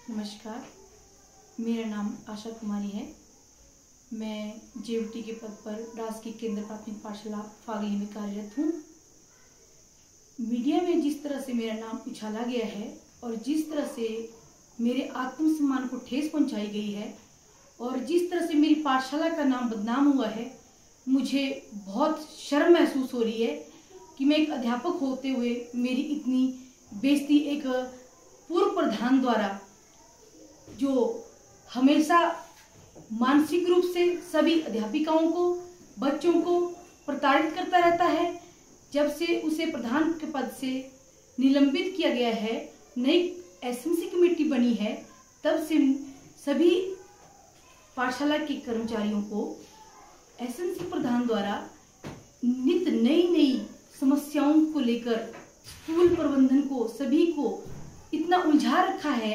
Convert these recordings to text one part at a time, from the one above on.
नमस्कार, मेरा नाम आशा कुमारी है। मैं जेयूटी के पद पर राजकीय केंद्र प्राथमिक पाठशाला फागली में कार्यरत हूँ। मीडिया में जिस तरह से मेरा नाम उछाला गया है और जिस तरह से मेरे आत्मसम्मान को ठेस पहुंचाई गई है और जिस तरह से मेरी पाठशाला का नाम बदनाम हुआ है, मुझे बहुत शर्म महसूस हो रही है कि मैं एक अध्यापक होते हुए मेरी इतनी बेइज्जती एक पूर्व प्रधान द्वारा, जो हमेशा मानसिक रूप से सभी अध्यापिकाओं को, बच्चों को प्रताड़ित करता रहता है। जब से उसे प्रधान के पद से निलंबित किया गया है, नई एसएमसी कमेटी बनी है, तब से सभी पाठशाला के कर्मचारियों को एसएमसी प्रधान द्वारा नित्य नई समस्याओं को लेकर स्कूल प्रबंधन को, सभी को इतना उलझा रखा है।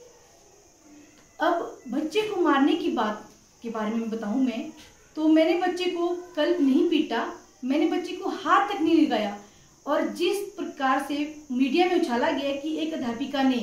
अब बच्चे को मारने की बात के बारे में बताऊं मैं, तो मैंने बच्चे को कल नहीं पीटा, मैंने बच्चे को हाथ तक नहीं लगाया। और जिस प्रकार से मीडिया में उछाला गया कि एक अध्यापिका ने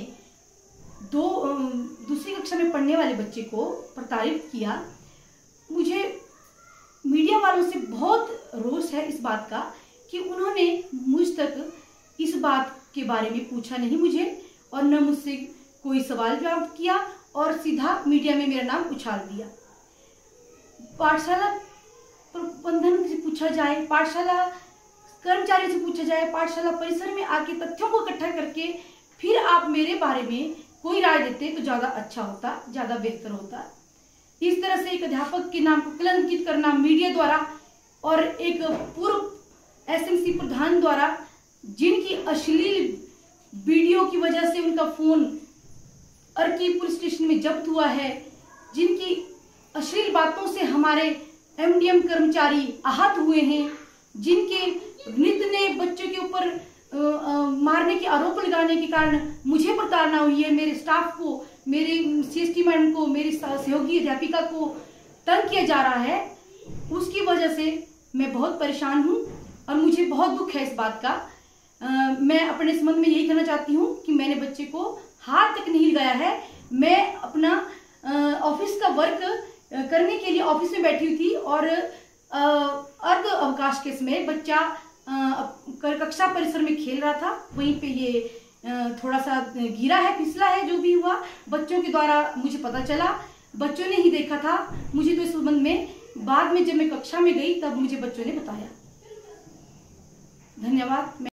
दूसरी कक्षा में पढ़ने वाले बच्चे को प्रताड़ित किया, मुझे मीडिया वालों से बहुत रोष है इस बात का कि उन्होंने मुझ तक इस बात के बारे में पूछा नहीं मुझे, और न मुझसे कोई सवाल जवाब किया और सीधा मीडिया में मेरा नाम उछाल दिया। पाठशाला प्रबंधन से पूछा जाए, पाठशाला कर्मचारियों से पूछा जाए, पाठशाला परिसर में आके तथ्यों को इकट्ठा करके फिर आप मेरे बारे में कोई राय देते तो ज्यादा अच्छा होता, ज्यादा बेहतर होता। इस तरह से एक अध्यापक के नाम को कलंकित करना मीडिया द्वारा और एक पूर्व एसएमसी प्रधान द्वारा, जिनकी अश्लील वीडियो की वजह से उनका फोन अर्की पुलिस स्टेशन में जब्त हुआ है, जिनकी अश्लील बातों से हमारे एमडीएम कर्मचारी आहत हुए हैं, जिनके नित्य ने बच्चों के ऊपर मारने के आरोप लगाने के कारण मुझे प्रताड़ना हुई है, मेरे स्टाफ को, मेरे सीएसटी मैडम को, मेरी सहयोगी अध्यापिका को तंग किया जा रहा है। उसकी वजह से मैं बहुत परेशान हूँ और मुझे बहुत दुख है इस बात का। मैं अपने संबंध में यही कहना चाहती हूँ कि मैंने बच्चे को हाथ तक नहीं लगाया है। मैं अपना ऑफिस का वर्क करने के लिए ऑफिस में बैठी हुई थी और अर्ध अवकाश के समय बच्चा कक्षा परिसर में खेल रहा था। वहीं पे ये थोड़ा सा गिरा है, फिसला है, जो भी हुआ बच्चों के द्वारा मुझे पता चला। बच्चों ने ही देखा था मुझे, तो इस संबंध में बाद में जब मैं कक्षा में गई तब मुझे बच्चों ने बताया। धन्यवाद।